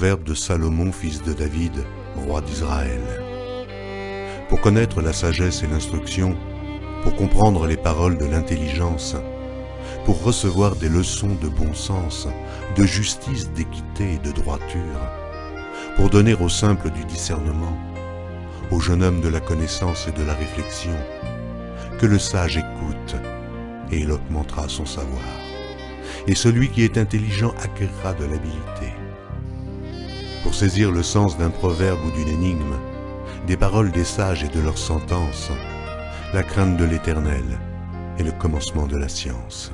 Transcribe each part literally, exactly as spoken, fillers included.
proverbe de Salomon, fils de David, roi d'Israël. Pour connaître la sagesse et l'instruction, pour comprendre les paroles de l'intelligence, pour recevoir des leçons de bon sens, de justice, d'équité et de droiture, pour donner aux simples du discernement, au jeune homme de la connaissance et de la réflexion, que le sage écoute, et il augmentera son savoir, et celui qui est intelligent acquérera de l'habileté. Pour saisir le sens d'un proverbe ou d'une énigme, des paroles des sages et de leurs sentences, la crainte de l'Éternel est le commencement de la science.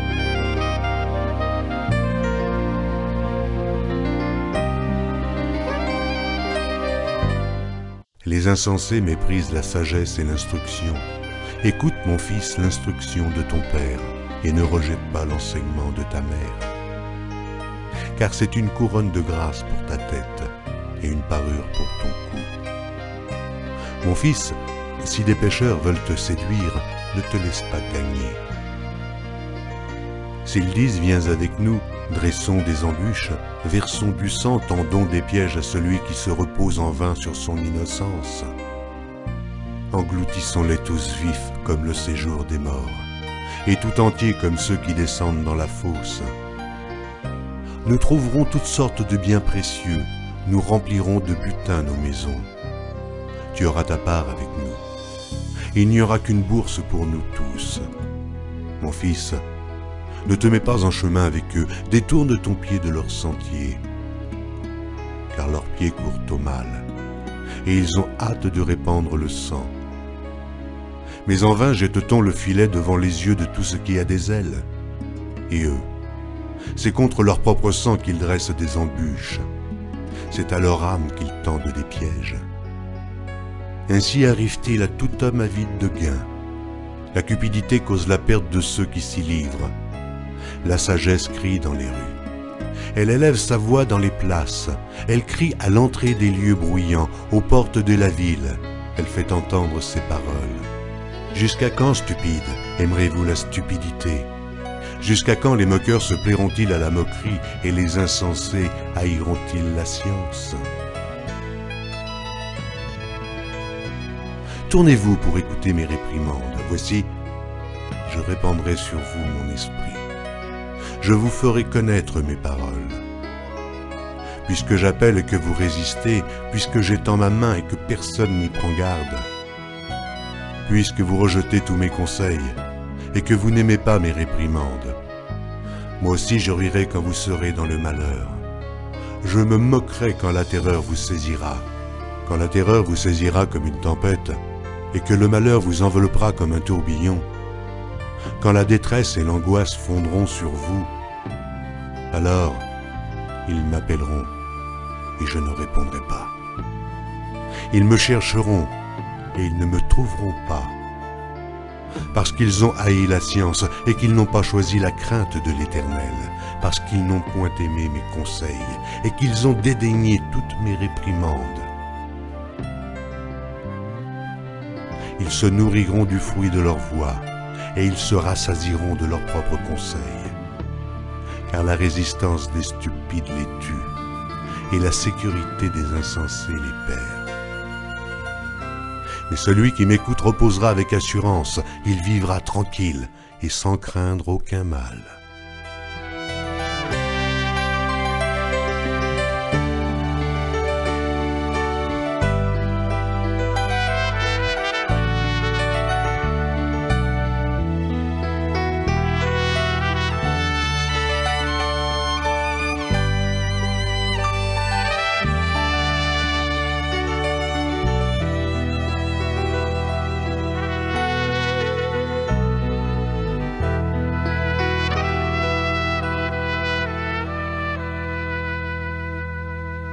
Les insensés méprisent la sagesse et l'instruction. Écoute, mon fils, l'instruction de ton père, et ne rejette pas l'enseignement de ta mère. Car c'est une couronne de grâce pour ta tête, et une parure pour ton cou. Mon fils, si des pécheurs veulent te séduire, ne te laisse pas gagner. S'ils disent, viens avec nous, dressons des embûches, versons du sang, tendons des pièges à celui qui se repose en vain sur son innocence. Engloutissons-les tous vifs comme le séjour des morts, et tout entiers comme ceux qui descendent dans la fosse. Nous trouverons toutes sortes de biens précieux, nous remplirons de butin nos maisons. Tu auras ta part avec nous. Il n'y aura qu'une bourse pour nous tous. Mon fils, ne te mets pas en chemin avec eux, détourne ton pied de leur sentier, car leurs pieds courent au mal, et ils ont hâte de répandre le sang. Mais en vain jette-t-on le filet devant les yeux de tout ce qui a des ailes. Et eux, c'est contre leur propre sang qu'ils dressent des embûches. C'est à leur âme qu'ils tendent des pièges. Ainsi arrive-t-il à tout homme avide de gain. La cupidité cause la perte de ceux qui s'y livrent. La sagesse crie dans les rues. Elle élève sa voix dans les places. Elle crie à l'entrée des lieux bruyants, aux portes de la ville. Elle fait entendre ses paroles. Jusqu'à quand, stupides, aimerez-vous la stupidité? Jusqu'à quand les moqueurs se plairont-ils à la moquerie et les insensés haïront-ils la science? Tournez-vous pour écouter mes réprimandes. Voici, je répandrai sur vous mon esprit. Je vous ferai connaître mes paroles. Puisque j'appelle et que vous résistez, puisque j'étends ma main et que personne n'y prend garde, puisque vous rejetez tous mes conseils et que vous n'aimez pas mes réprimandes, moi aussi je rirai quand vous serez dans le malheur. Je me moquerai quand la terreur vous saisira, quand la terreur vous saisira comme une tempête et que le malheur vous enveloppera comme un tourbillon, quand la détresse et l'angoisse fondront sur vous, alors ils m'appelleront et je ne répondrai pas. Ils me chercheront et ils ne me trouveront pas, parce qu'ils ont haï la science et qu'ils n'ont pas choisi la crainte de l'Éternel, parce qu'ils n'ont point aimé mes conseils et qu'ils ont dédaigné toutes mes réprimandes. Ils se nourriront du fruit de leur voix et ils se rassasieront de leurs propres conseils, car la résistance des stupides les tue et la sécurité des insensés les perd. Mais celui qui m'écoute reposera avec assurance, il vivra tranquille et sans craindre aucun mal.